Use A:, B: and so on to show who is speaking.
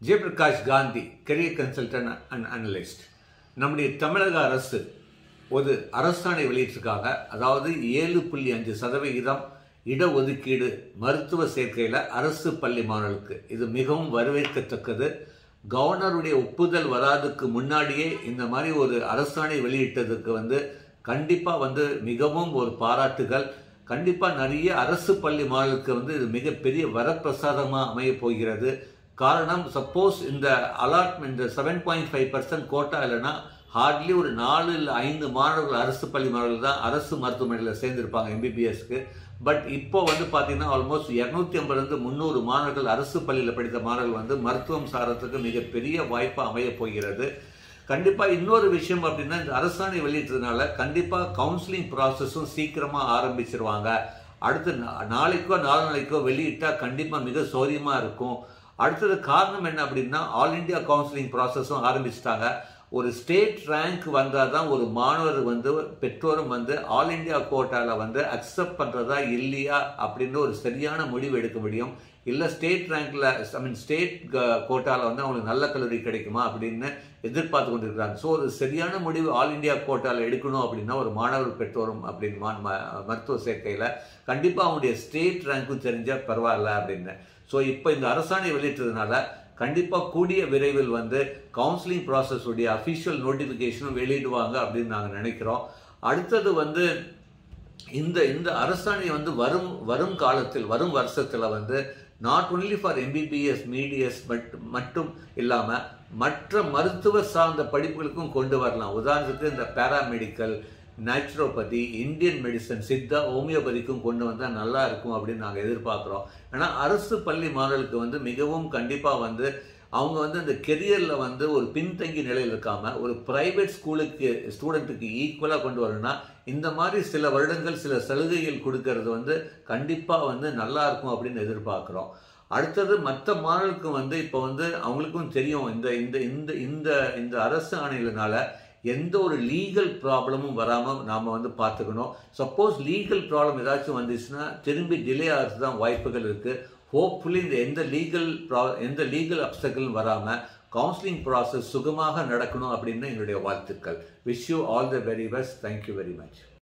A: Jayaprakash Gandhi career consultant and analyst. நம்முடைய தமிழக அரசு ஒரு அரசாணை வெளியிட்டிருக்காங்க. அதாவது 7.5% இடஒதுக்கீடு மருத்துவ சேர்க்கையில் அரசு பள்ளி மாணவர்களுக்கு. இது மிகவும் வரவேற்கத்தக்கது. கவர்னருடைய ஒப்புதல் வராதுக்கு முன்னாடியே இந்த மாதிரி ஒரு அரசாணை வெளியிட்டதுக்கு கண்டிப்பாக மிகவும் ஒரு பாராட்டுகள். கண்டிப்பாக நிறைய அரசு பள்ளி மாணவர்களுக்கு இது மிகப்பெரிய வரப்பிரசாதமாக அமைய போகிறது. காரணம், சப்போஸ் இந்த அலாட்மெண்ட் இந்த 7.5% கோட்டா இல்லைன்னா ஹார்ட்லி ஒரு 4 இல்லை 5 மாணவர்கள் அரசு பள்ளி மாணவர்கள் தான் அரசு மருத்துவமனையில் சேர்ந்திருப்பாங்க MBBSக்கு. பட் இப்போ பார்த்தீங்கன்னா ஆல்மோஸ்ட் 250 300 மாணவர்கள் அரசு பள்ளியில் படித்த மாணவர்கள் மருத்துவம் சாரத்துக்கு மிகப்பெரிய வாய்ப்பாக அமைய போகிறது. கண்டிப்பாக இன்னொரு விஷயம் அப்படின்னா, இந்த அரசாணை வெளியிட்டதுனால கண்டிப்பாக கவுன்சிலிங் ப்ராசஸும் சீக்கிரமாக ஆரம்பிச்சிருவாங்க. அடுத்து நாளைக்கோ 4 நாளைக்கோ வெளியிட்டால் கண்டிப்பாக மிக சௌரியமாக இருக்கும். அடுத்தது காரணம் என்ன அப்படின்னா, ஆல் இண்டியா கவுன்சிலிங் ப்ராசஸும் ஆரம்பிச்சிட்டாங்க. ஒரு ஸ்டேட் ரேங்க் வந்தால் தான் ஒரு மாணவர் பெற்றோரும் ஆல் இண்டியா கோட்டாவில் அக்செப்ட் பண்ணுறதா இல்லையா அப்படின்னு ஒரு சரியான முடிவு எடுக்க முடியும். இல்லை ஸ்டேட் ரேங்க்கில் ஸ்டேட் கோட்டாவில் அவங்களுக்கு நல்ல கல்லூரி கிடைக்குமா அப்படின்னு எதிர்பார்த்து கொண்டிருக்கிறாங்க. ஸோ ஒரு சரியான முடிவு ஆல் இண்டியா கோட்டாவில் எடுக்கணும் அப்படின்னா ஒரு மாணவர் பெற்றோரும் அப்படின்னு மருத்துவ சேர்க்கையில் கண்டிப்பாக அவங்களுடைய ஸ்டேட் ரேங்க்கும் தெரிஞ்சால் பரவாயில்ல அப்படின்னு. ஸோ இப்போ இந்த அரசாணை வெளியிட்டதுனால கண்டிப்பாக கூடிய விரைவில் கவுன்சிலிங் ப்ராசஸ் உடைய அஃபிஷியல் நோட்டிஃபிகேஷனும் வெளியிடுவாங்க அப்படின்னு நாங்கள் நினைக்கிறோம். அடுத்தது இந்த அரசாணை வரும் காலத்தில் வரும் வருஷத்தில் நாட் ஒன்லி ஃபார் MBBS மீடியஸ் மட்டும் இல்லாமல் மற்ற மருத்துவ சார்ந்த படிப்புகளுக்கும் கொண்டு வரலாம். உதாரணத்துக்கு இந்த paramedical, naturopathy, Indian medicine, Siddha, ஹோமியோபதிக்கும் கொண்டு வந்தால் நல்லா இருக்கும் அப்படின்னு நாங்கள் எதிர்பார்க்குறோம். ஏன்னா அரசு பள்ளி மாணவர்களுக்கு மிகவும் கண்டிப்பாக அவங்க அந்த கெரியரில் ஒரு பின்தங்கி நிலையில் இருக்காமல் ஒரு ப்ரைவேட் ஸ்கூலுக்கு ஸ்டூடெண்ட்டுக்கு ஈக்குவலாக கொண்டு வரணும்னா இந்த மாதிரி சில வருடங்கள் சில சலுகைகள் கொடுக்கறது கண்டிப்பாக நல்லா இருக்கும் அப்படின்னு எதிர்பார்க்குறோம். அடுத்தது மற்ற மாணவர்களுக்கும் இப்போ அவங்களுக்கும் தெரியும் இந்த இந்த இந்த இந்த இந்த அரசு ஆணையினால எந்த ஒரு லீகல் ப்ராப்ளமும் வராமல் நாம் பார்த்துக்கணும். சப்போஸ் லீகல் ப்ராப்ளம் ஏதாச்சும் வந்துச்சுன்னா திரும்பி டிலே ஆகிறது தான் வாய்ப்புகள் இருக்குது. ஹோப்ஃபுல்லி எந்த லீகல் அப்டக்கிளும் வராமல் கவுன்சிலிங் ப்ராசஸ் சுகமாக நடக்கணும் அப்படின்னு எங்களுடைய வாழ்த்துக்கள். Wish you all the very best. Thank you very much.